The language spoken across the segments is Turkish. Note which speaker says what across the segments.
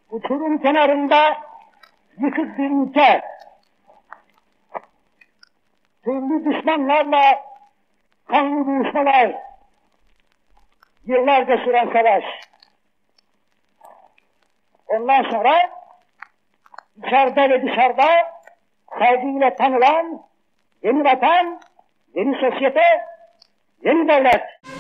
Speaker 1: Uçurum kenarında yıkık bir ülke, türlü düşmanlarla kanlı buluşmalar, yıllarca süren savaş. Ondan sonra içeride ve dışarıda saygıyla tanılan yeni vatan, yeni sosyete, yeni devlet.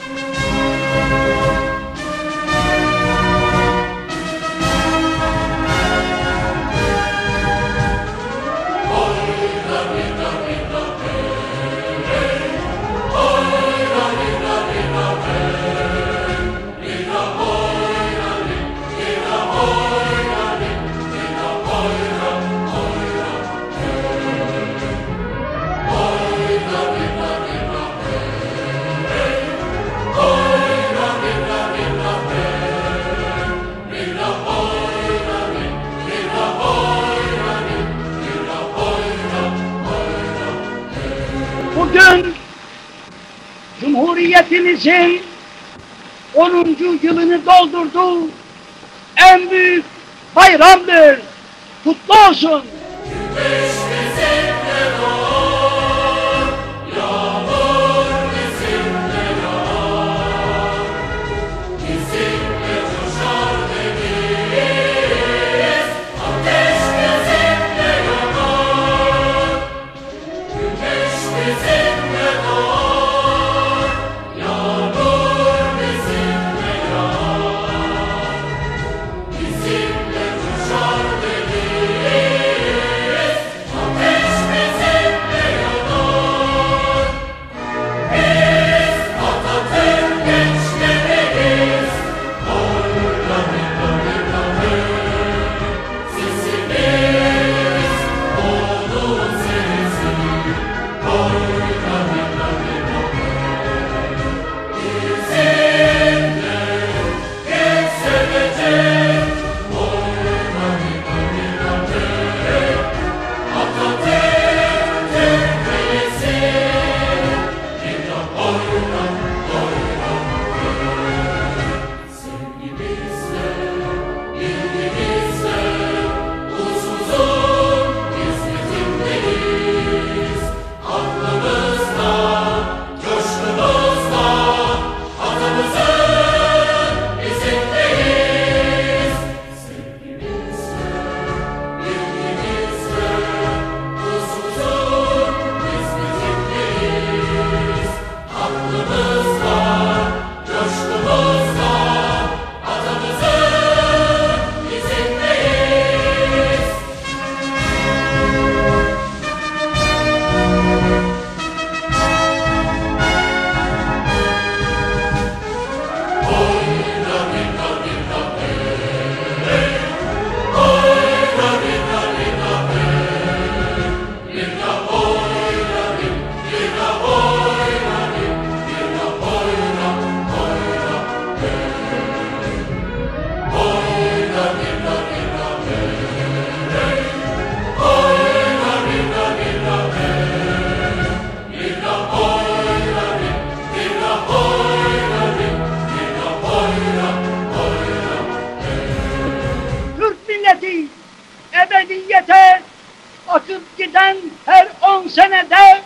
Speaker 2: Bugün Cumhuriyetimizin 10. yılını doldurdu. En büyük bayramdır. Kutlu olsun. Ebediyete akıp giden her 10 senede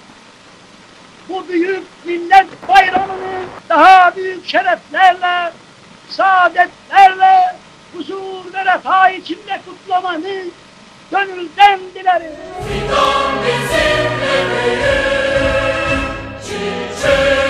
Speaker 2: bu büyük millet bayramını daha büyük şereflerle, saadetlerle, huzur ve refah içinde kutlamanı gönülden dilerim.
Speaker 3: Fidan bizimle büyür, çiçek.